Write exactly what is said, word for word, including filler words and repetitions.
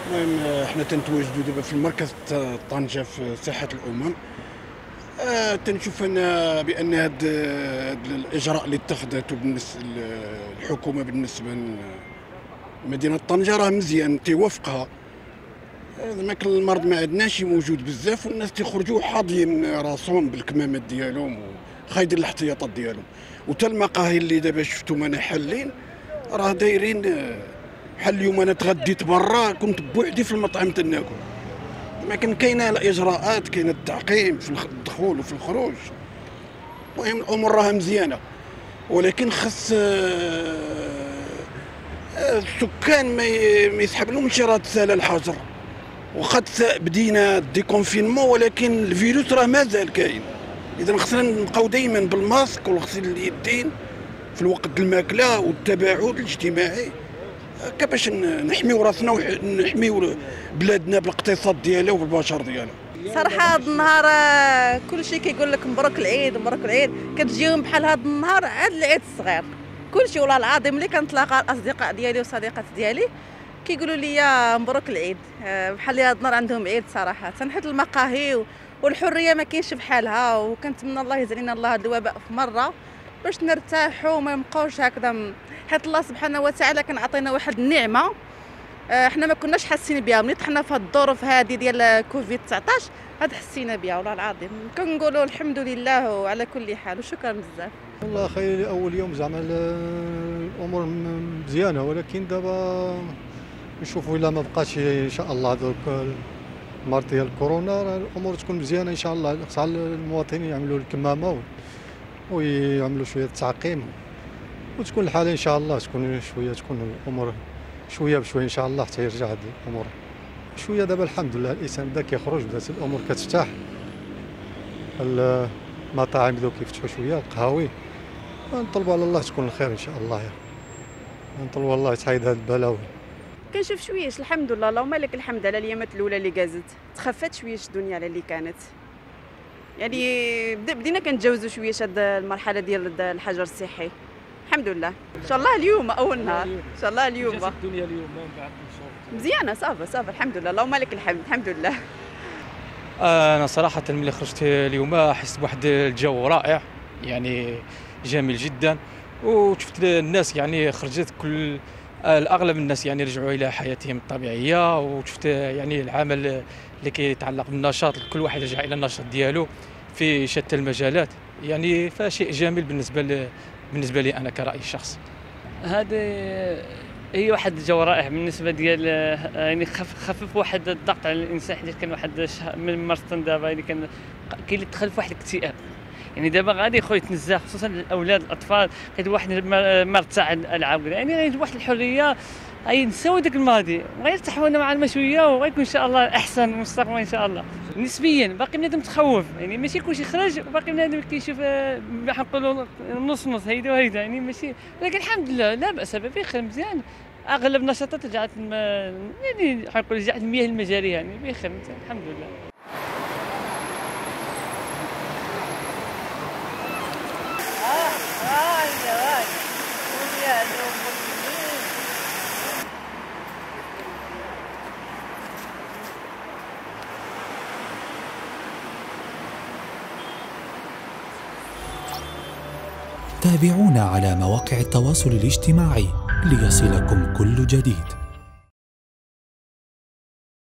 المهم احنا تنتواجدوا دابا في المركز تاع طنجة في ساحة الأمم. آه تنشوف انا بان هاد هاد الاجراء اللي اتخذته بالنسبه الحكومه بالنسبه لمدينه طنجة راه مزيان تيوافقها. هذاك المرض ما عندناش موجود بزاف، والناس تيخرجوا حاضيين راسهم بالكمامات ديالهم وخايدين الاحتياطات ديالهم. وتا المقاهي اللي دابا شفتهم انا حالين راه دايرين بحال اليوم انا تغديت برا كنت بوحدي في المطعم تناكل. لكن كاينه الاجراءات، كاين التعقيم في الدخول وفي الخروج. المهم الامور راها مزيانه، ولكن خص السكان ما يسحب لهمش راه تسالى الحجر. وقد بدينا ديكونفينمون ولكن الفيروس راه مازال كاين. اذا خصنا نبقاو دائما بالماسك وغسيل اليدين في الوقت الماكله والتباعد الاجتماعي، هكا باش نحميو راسنا ونحميو بلادنا بالاقتصاد ديالها وبالبشر ديالها. صراحه هذا النهار كل شيء كيقول لك مبروك العيد مبروك العيد، كتجيهم بحال هذا النهار عاد العيد الصغير. كل شيء والله العظيم ملي كنتلاقى الاصدقاء ديالي وصديقات ديالي كيقولوا لي مبروك العيد، بحال هذا النهار عندهم عيد صراحه. حيت المقاهي والحريه ما كاينش بحالها، وكنتمنى الله يزال لنا الله هذا الوباء في مره باش نرتاحوا وما نبقاوش هكذا، حيت الله سبحانه وتعالى كان عطينا واحد النعمه احنا ما كناش حاسين بها. ملي طحنا في هاد الظروف هذه ديال كوفيد تسعطاش هاد حسينا بها والله العظيم. كنقولوا الحمد لله وعلى كل حال وشكرا بزاف. والله خير اول يوم زعما الامور مزيانه، ولكن دابا نشوفوا الا ما بقاش ان شاء الله دوك المرض ديال الكورونا الامور تكون مزيانه ان شاء الله. خص المواطنين يعملوا الكمامه ويعملوا شويه التعقيم وتكون الحاله ان شاء الله تكون شويه تكون الامور شويه بشويه ان شاء الله حتى يرجع هذه الامور شويه. دابا الحمد لله الانسان بدا كيخرج، بدات الامور كتفتح، المطاعم بداو كيفتحوا شويه، القهاوي. نطلبوا على الله تكون الخير ان شاء الله، نطلبوا الله تحيد هذه البلاوي. كنشوف شويش الحمد لله، اللهم لك الحمد على الايامات الاولى اللي قازت، تخفت شويش الدنيا على اللي كانت. يعني بدينا كنتجاوزوا شويش هاد المرحله ديال الحجر الصحي الحمد لله. ان شاء الله اليوم اول نهار ان شاء الله اليوم الدنيا اليوم من بعد مزيانه صافا صافا الحمد لله، اللهم لك الحمد الحمد لله. انا صراحه ملي خرجت اليوم حسيت بواحد الجو رائع، يعني جميل جدا، وشفت الناس يعني خرجت كل الاغلب الناس يعني رجعوا الى حياتهم الطبيعيه، وشفت يعني العمل اللي كيتعلق بالنشاط كل واحد رجع الى النشاط ديالو في شتى المجالات، يعني فشيء جميل بالنسبه ل... بالنسبه لي انا كرأي الشخصي. هذا هي واحد الجو رائع بالنسبه ديال يعني خفف واحد الضغط على الانسان، حيت كان واحد من مرسطن دابا يعني كان كاين اللي دخل في واحد الاكتئاب. يعني دابا غادي خويا يتنزه خصوصا الاولاد الاطفال، غير واحد مرتاع الالعاب، يعني غير واحد الحريه غينساو داك الماضي وغيرتاحوا نوعا شويه، وغيكون ان شاء الله احسن مستقبلا ان شاء الله. نسبيا باقي بنادم متخوف، يعني ماشي كلشي خرج وباقي بنادم كيشوف بحال نقولوا نص نص هيدا وهيدا، يعني ماشي، ولكن الحمد لله لا باس به بخير مزيان. اغلب النشاطات رجعت يعني حنقول رجعت المياه المجاريه، يعني بخير مزيان الحمد لله. تابعونا على مواقع التواصل الاجتماعي ليصلكم كل جديد.